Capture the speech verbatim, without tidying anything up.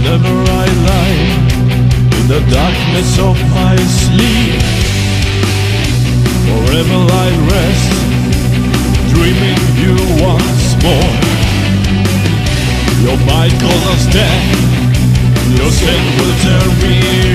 Whenever I lie in the darkness of my sleep, forever I rest, dreaming you once more. Your mind calls us death, your sin will tear me